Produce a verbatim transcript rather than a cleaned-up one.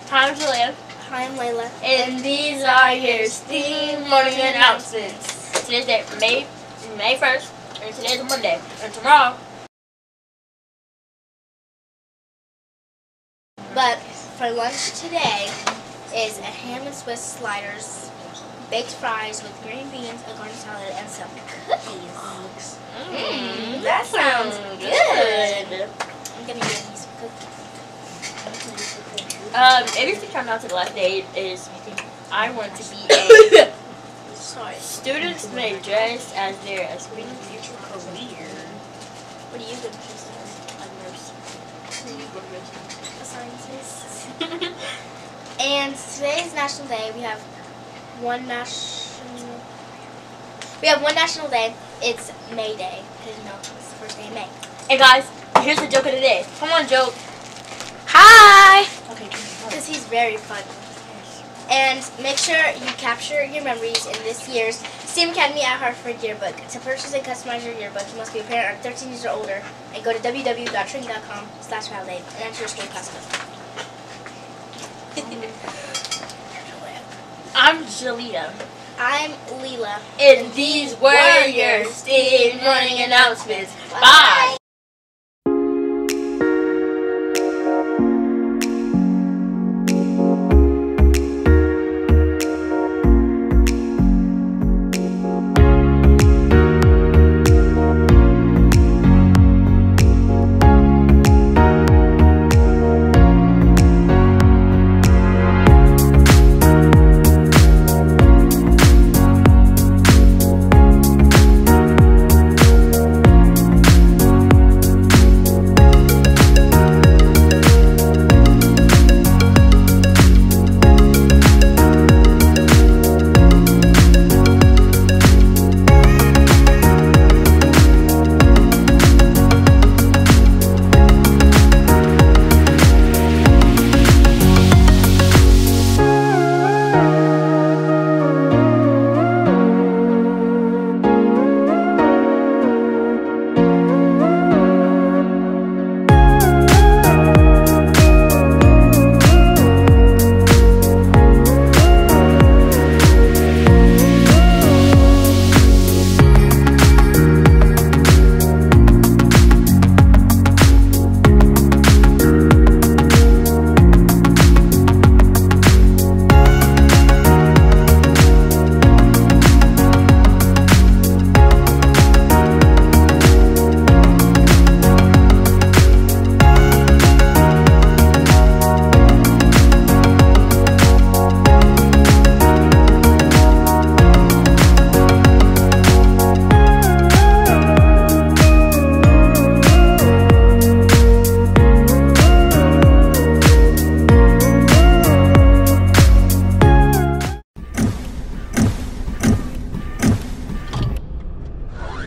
Hi, I'm Julia. Hi, I'm Layla. And these are your STEAM morning announcements. Today's day, May May first, and today's Monday, and tomorrow. But for lunch today is a ham and Swiss sliders, baked fries with green beans, a garden salad, and some cookies. Mmm, that sounds good. good. I'm gonna get these cookies. Um, everything comes down to the last day is I want to be a Sorry. students may dress as their aspiring future career. What are you gonna do? A nurse. A scientist. And today is National Day. We have one national. We have one national day. It's May Day because you know it's the first day of May. Hey guys, here's the joke of the day. Come on, joke. Hi. Okay, Because he's very funny. And make sure you capture your memories in this year's STEAM Academy at Hartford yearbook. To purchase and customize your yearbook, you must be a parent or thirteen years or older and go to w w w dot trinity dot com slash validate and enter your school class code. I'm Jalita. I'm Leela. And these were your STEAM morning announcements. Bye.